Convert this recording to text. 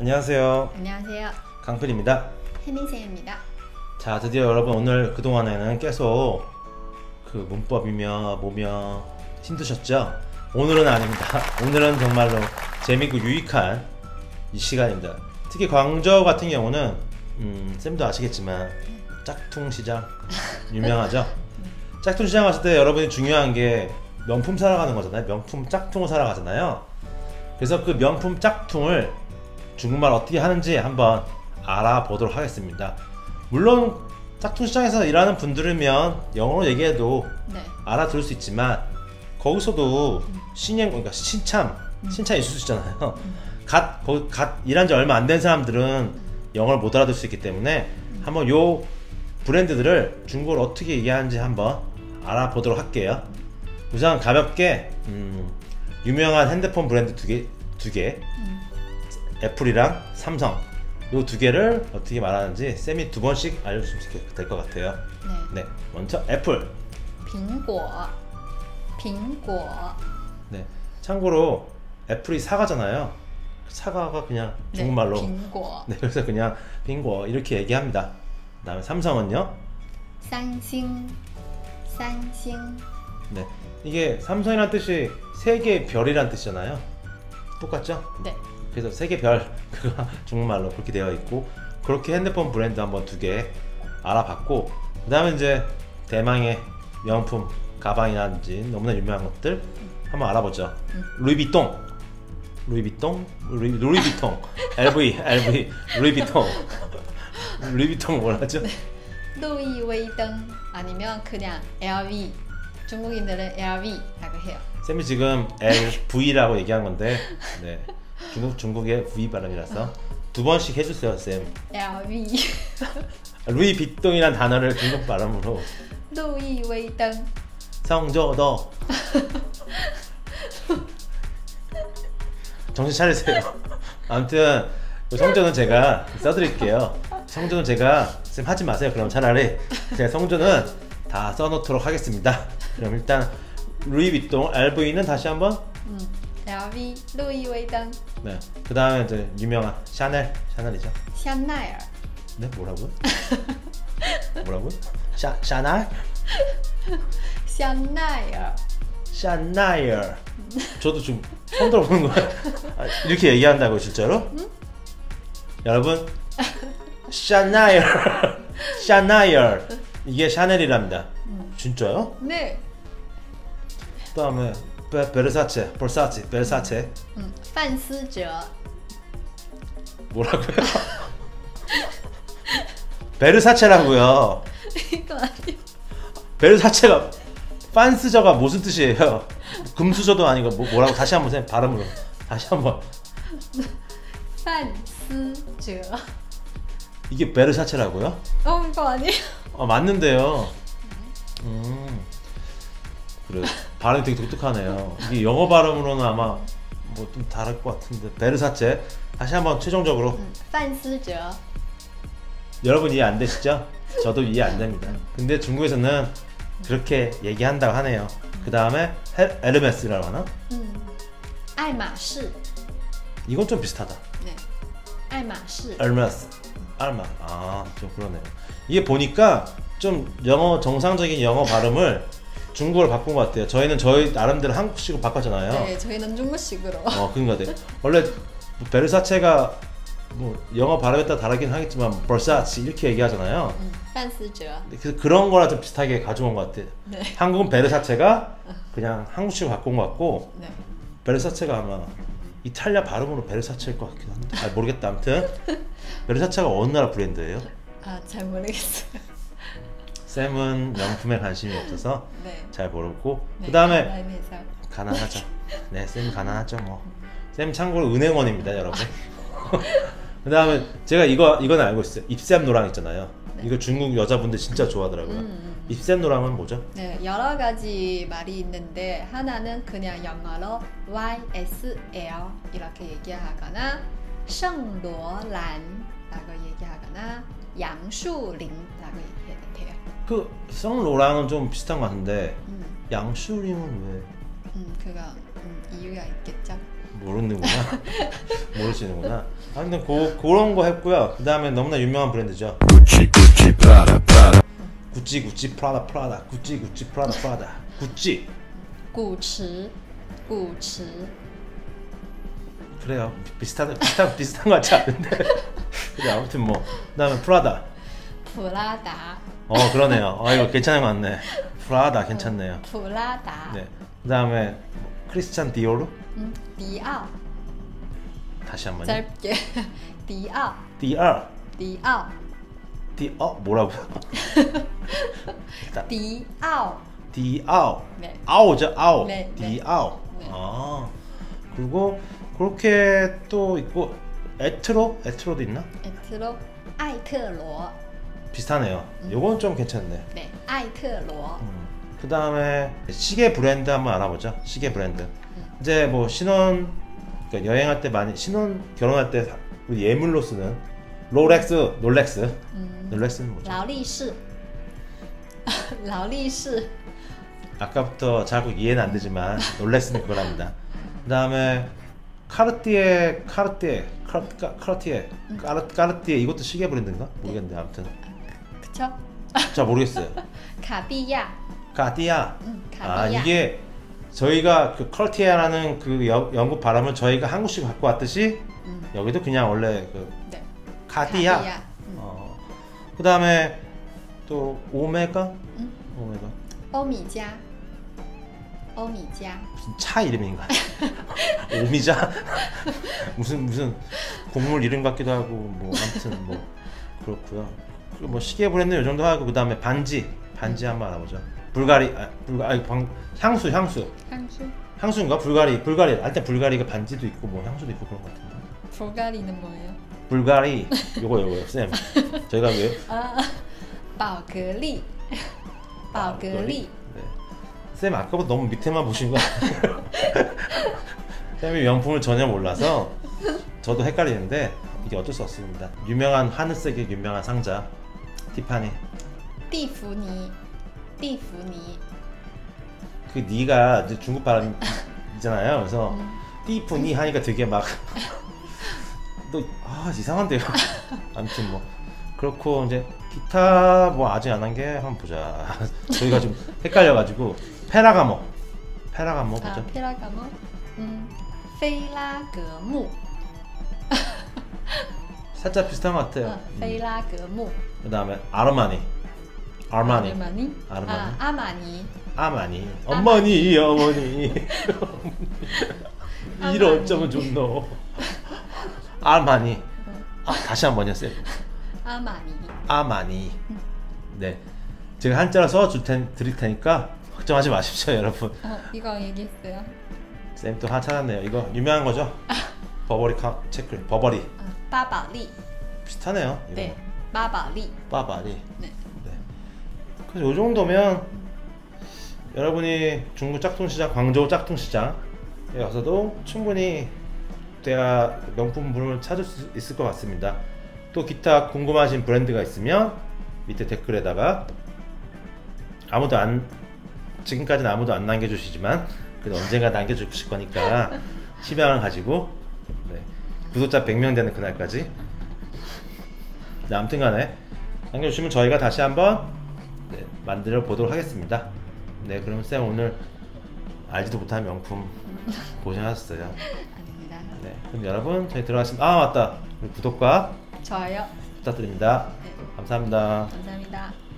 안녕하세요. 안녕하세요. 강필입니다. 혜민쌤입니다. 자, 드디어 여러분 오늘 그동안에는 계속 그 문법이며 뭐며 힘드셨죠? 오늘은 아닙니다. 오늘은 정말로 재밌고 유익한 이 시간입니다. 특히 광저우 같은 경우는 쌤도 아시겠지만 짝퉁 시장 유명하죠? 짝퉁 시장 갔을 때 여러분이 중요한 게 명품 사러 가는 거잖아요. 명품 짝퉁을 사러 가잖아요. 그래서 그 명품 짝퉁을 중국말 어떻게 하는지 한번 알아보도록 하겠습니다. 물론 짝퉁 시장에서 일하는 분들이면 영어로 얘기해도 알아들을 수 있지만 거기서도 그러니까 신참 있을 수 있잖아요. 갓 일한 지 얼마 안 된 사람들은 영어를 못 알아들을 수 있기 때문에 한번 요 브랜드들을 중국어로 어떻게 얘기하는지 한번 알아보도록 할게요. 우선 가볍게 유명한 핸드폰 브랜드 두 개 애플이랑 삼성 요 두 개를 어떻게 말하는지 쌤이 두 번씩 알려주시면 될 것 같아요. 네, 먼저 애플. 苹果. 네, 참고로 애플이 사과잖아요. 사과가 그냥 중국말로. 苹果. 네, 그래서 그냥 빙고 이렇게 얘기합니다. 그다음에 삼성은요? 三星. 네, 이게 삼성이란 뜻이 세 개의 별이란 뜻이잖아요. 똑같죠? 네. 그래서 세 개 별 그거 중국말로 그렇게 되어 있고, 그렇게 핸드폰 브랜드 한번 두 개 알아봤고, 그 다음에 이제 대망의 명품 가방이라든지 너무나 유명한 것들 한번 알아보죠. 루이비통 LV 루이비통 뭐라죠? 루이웨이등 아니면 그냥 LV. 중국인들은 LV라고 해요. 쌤이 지금 LV라고 얘기한 건데, 네, 중국의 V 발음이라서 두 번씩 해주세요, 쌤. LV. 루이비통이란 단어를 중국 발음으로. 루이웨이등. 성조도. 정신 차리세요. 아무튼 성조는 제가 써드릴게요. 성조는 제가 쌤 하지 마세요. 그럼 차라리 제가 성조는 다 써놓도록 하겠습니다. 그럼 일단 루이비통 LV는 다시 한번. LV 루이웨이등. 네. 그 다음에 이제 유명한 샤넬이죠. 샤넬. 네, 뭐라고요? 뭐라고요? 샤넬? 샤넬. 저도 좀 처음 들어보는 거예요. 이렇게 얘기한다고 진짜로? 여러분, 샤넬 이게 샤넬이랍니다. 진짜요? 네. 그다음에 베르사체. 판스저. 뭐라고요? 베르사체라고요. 이거 아니에요. 베르사체가 판스저가 무슨 뜻이에요? 금수저도 아니고 뭐라고? 다시 한번 쌤 발음으로 다시 한번. 판스저. 이게 베르사체라고요? 이거 아니에요. 맞는데요. 그래, 발음이 되게 독특하네요. 이게 영어 발음으로는 아마 뭐 좀 다를 것 같은데. 베르사체 다시 한번 최종적으로. 판스저. 여러분 이해 안 되시죠? 저도 이해 안 됩니다. 근데 중국에서는 그렇게 얘기한다고 하네요. 그 다음에 에르메스라고 하나? 爱马仕. 이건 좀 비슷하다. 네. 爱马仕. 에르메스. 좀 그러네요. 이게 보니까 좀 정상적인 영어 발음을 중국어로 바꾼 것 같아요. 저희는 저희 나름대로 한국식으로 바꿨잖아요. 네, 저희는 중국식으로. 그러니까 네. 원래 베르사체가 뭐 영어 발음에 따라 다르긴 하겠지만 버사치 이렇게 얘기하잖아요. 판스저. 그래서 그런 거랑 좀 비슷하게 가져온 것 같아요. 네. 한국은 베르사체가 그냥 한국식으로 바꾼 것 같고, 네. 베르사체가 아마 이탈리아 발음으로 베르사체일 것 같기도 한데 잘 모르겠다. 아무튼 베르사체가 어느 나라 브랜드예요? 잘 모르겠어요. 쌤은 명품에 관심이 없어서 네. 잘 모르고. 네, 그 다음에 가난하죠. 네, 쌤 가난하죠 뭐. 쌤 참고로 은행원입니다, 여러분. 그 다음에 제가 이건 알고 있어요. 입샘 노랑 있잖아요. 네. 이거 중국 여자분들 진짜 좋아하더라고요. 입샘 노랑은 뭐죠? 네, 여러 가지 말이 있는데 하나는 그냥 영어로 YSL 이렇게 얘기하거나 圣罗兰라고 얘기하거나 양슈링라고 얘기해도 돼요. 그 성로랑은 좀 비슷한 것 같은데 양슈링은 왜? 그거 이유가 있겠죠. 모르는구나. 모르시는구나. 아 근데 그런 거 했고요. 그 다음에 너무나 유명한 브랜드죠. Gucci, Gucci, Prada, Prada. 구찌 구찌 프라다 프라다 구찌 구찌 프라다 프라다 구찌. 古驰，古驰， 그래요. 비슷한 것 같지 않은데. 그래 아무튼 뭐 그다음에 프라다. 普拉达， 그러네요. 이거 괜찮은 것 같네. 프라다 괜찮네요. 普拉达， 네. 그다음에 크리스찬 디오르. 迪奥， 다시 한번요. 짧게迪奥， 디알. 迪奥， 뭐라고요? 迪奥， 디아오. 네. 아오죠 아오. 네, 네. 디아오. 네. 그리고 그렇게 또 있고 에트로도 있나? 에트로, 艾特罗， 비슷하네요. 요건 좀 괜찮네. 네, 艾特罗， 그 다음에 시계 브랜드 한번 알아보죠. 시계 브랜드. 이제 뭐 그러니까 여행할 때 많이 결혼할 때 예물로 쓰는 롤렉스. 롤렉스는 뭐죠? 劳力士，劳力士， 아까부터 자꾸 이해는 안 되지만 롤렉스는 그거랍니다. 그 다음에 카르티에 이것도 시계 브랜드인가? 모르겠는데 아무튼 그쵸? 잘 모르겠어요. 卡地亚， 카디아. 카디아. 이게 저희가 그 컬티에라는 그 영국 발음을 저희가 한국식 갖고 왔듯이 여기도 그냥 원래 그 네, 카디아. 카디아. 그 다음에 또 오메가. 오메가 欧米茄，欧米茄， 무슨 차 이름인가? 오미자. 무슨 곡물 이름 같기도 하고 뭐 아무튼 뭐 그렇고요. 그리고 뭐 시계 브랜드 이 정도 하고 그 다음에 반지 한번 알아보죠. 향수. 향수, 향수인가? 불가리. 일단 불가리가 반지도 있고 뭐 향수도 있고 그런 것 같은데. 불가리는 뭐예요? 불가리 요거요 쌤. 저희가 왜? 宝格丽，宝格丽， 네. 쌤 아까부터 너무 밑에만 보신 거 아니에요? 쌤이 명품을 전혀 몰라서 저도 헷갈리는데 이게 어쩔 수 없습니다. 유명한 하늘색의 유명한 상자 티파니. 蒂芙尼，蒂芙尼， 그 니가 이제 중국 발음이잖아요. 그래서 띠푸니 하니까 되게 막 이상한데요. 아무튼 뭐 그렇고 이제 기타 뭐 아직 안 한 게 한번 보자. 저희가 좀 헷갈려가지고 페라가모 보죠. 啊，佩拉格莫，菲拉格慕， 살짝 비슷한 것 같아요. 菲拉格慕， 그 다음에 아르마니. 아르마니, 아르마니. 아마니, 아마니. 어머니. 이런 점은 좋노. 아마니. 다시 한 번요 쌤. 아마니, 아마니. 네. 제가 한자로 드릴 테니까 걱정하지 마십시오 여러분. 이거 얘기했어요. 쌤 또 하나 찾았네요. 이거 유명한 거죠? 버버리 체크. 버버리. 巴宝莉， 비슷하네요. 이거. 네, 巴宝莉， 빠바리. 네. 그래서 이 정도면 여러분이 중국 짝퉁시장, 광저우 짝퉁시장에 와서도 충분히 대하 명품물을 찾을 수 있을 것 같습니다. 또 기타 궁금하신 브랜드가 있으면 밑에 댓글에다가 지금까지는 아무도 안 남겨주시지만 그래도 언젠가 남겨주실 거니까 희망을 가지고 구독자 100명 되는 그날까지 아무튼 간에 남겨주시면 저희가 다시 한번 만들어 보도록 하겠습니다. 네, 그럼 쌤 오늘 알지도 못한 명품 고생하셨어요. 아닙니다. 네, 그럼 여러분 저희 들어가겠습니다. 맞다. 구독과 좋아요. 부탁드립니다. 네. 감사합니다. 감사합니다.